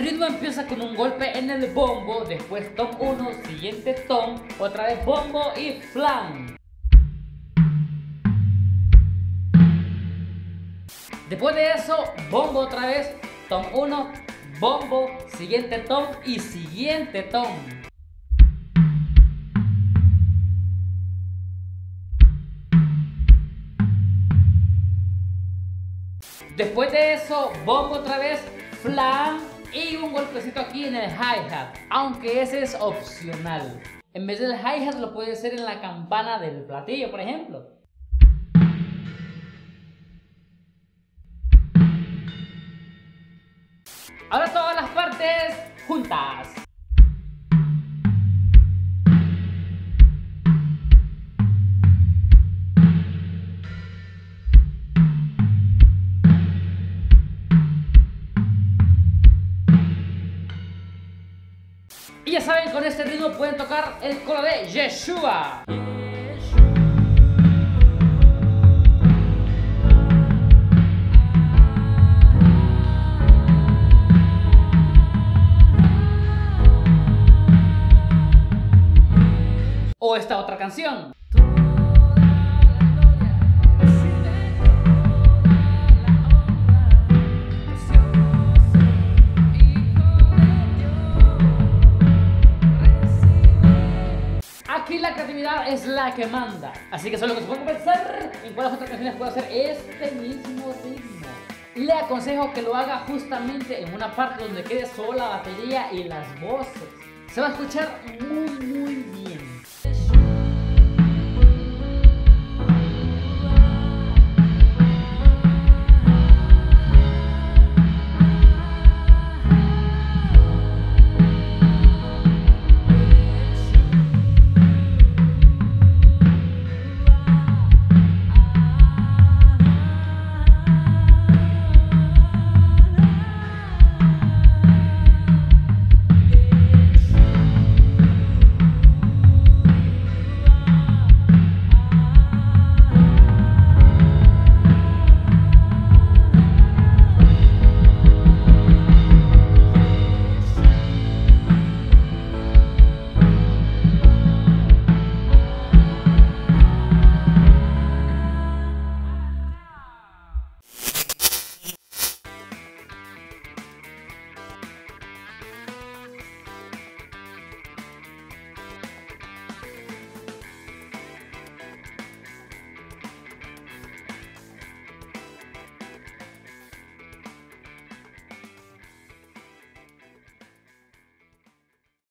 ritmo empieza con un golpe en el bombo, después tom 1, siguiente tom, otra vez bombo y flan. Después de eso, bombo otra vez, tom 1, bombo, siguiente tom y siguiente tom. Después de eso, bombo otra vez, flan y un golpecito aquí en el hi-hat, aunque ese es opcional. En vez del hi-hat lo puede hacer en la campana del platillo, por ejemplo. Ahora todas las partes juntas. Y ya saben, con este ritmo pueden tocar el coro de Yeshua. O esta otra canción. Aquí la creatividad es la que manda. Así que solo que se puede pensar en cuáles otras canciones puede hacer este mismo ritmo. Le aconsejo que lo haga justamente en una parte donde quede solo la batería y las voces. Se va a escuchar muy bien.